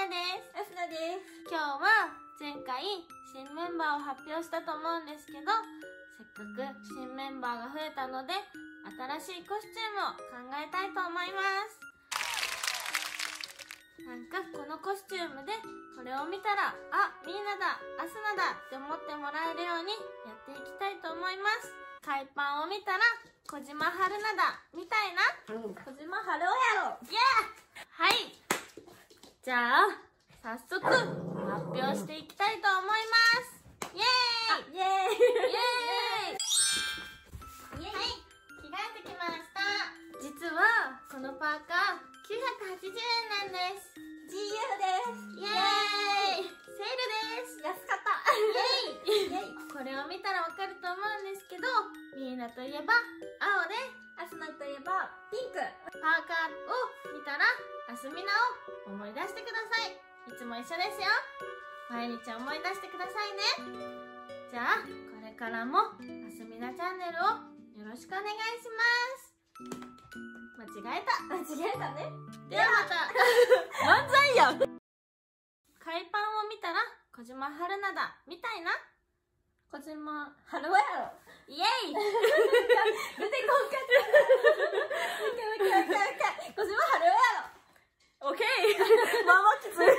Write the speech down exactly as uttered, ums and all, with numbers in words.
なです。 アスナです。 今日は前回新メンバーを発表したと思うんですけど、せっかく新メンバーが増えたので新しいコスチュームを考えたいと思います。なんかこのコスチュームでこれを見たら、あ、ミーナだ、アスナだって思ってもらえるようにやっていきたいと思います。海パンを見たら小島春菜だみたいな、 うん、小島春男やろ。 イエー。はい、じゃあ早速発表していきたいと思います。イエーイイエーイイエーイ。はい、着替えてきました。実はこのパーカーきゅうひゃくはちじゅうえんなんです。 ジーユー です。 イエーイ。セールです。 安かった。 イエーイ。イエーイ。これを見たらわかると思うんですけど、ミーナといえば青で、 アスナといえばピンク。 パーカーを見たらアスミナを思い出してください。いつも一緒ですよ。毎日思い出してくださいね。じゃあこれからもアスミナチャンネルをよろしくお願いします。間違えた。 間違えたね。 ではまた。 漫才やん。 海パンを見たら小島春菜だみたいな。 小島春男やろ。 イエーイ。 出てこんかった。もう一回もう一回もう一回もう一回。小島春男やろ。オッケー。まあまあきつい。